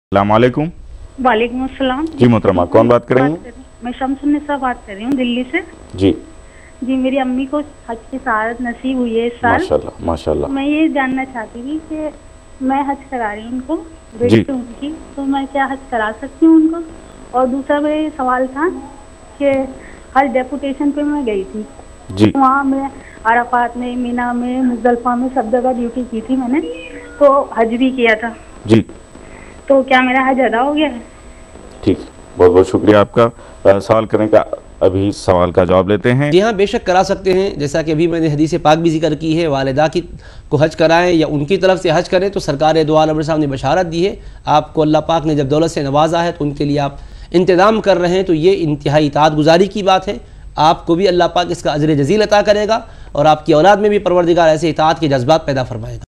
अस्सलामुअलैकुम। वालेकुम अस्सलाम। जी मोहतरमा, कौन बात कर रही हैं? मैं शम्सुन्निसा बात कर रही हूँ दिल्ली से। जी जी, मेरी अम्मी को हज की सआदत नसीब हुई है इस साल। माशाल्लाह माशाल्लाह। मैं ये जानना चाहती थी कि मैं हज करा रही हूँ उनको, जी। बेटी उनकी, तो मैं क्या हज करा सकती हूँ उनको? और दूसरा मेरा ये सवाल था कि हज डेपुटेशन पे मैं गई थी जी वहाँ मैं अराफात में, मीना में, मुजदलिफा में सब जगह ड्यूटी की थी मैंने, तो हज भी किया था। जी तो क्या मेरा हज अदा हो गया है? ठीक, बहुत बहुत शुक्रिया आपका सवाल करने का। अभी सवाल का जवाब लेते हैं। जी हाँ, बेशक करा सकते हैं। जैसा कि अभी मैंने हदीस पाक भी जिक्र की है, वालिदा की को हज कराएं या उनकी तरफ से हज करें तो सरकार दो आलम साहब ने बशारत दी है। आपको अल्लाह पाक ने जब दौलत से नवाजा है तो उनके लिए आप इंतज़ाम कर रहे हैं, तो ये इंतहाई इताअत गुजारी की बात है। आपको भी अल्लाह पाक इसका अजर जज़ील अता करेगा और आपकी औलाद में भी परवरदिगार ऐसे इताअत के जज्बात पैदा फरमाएगा।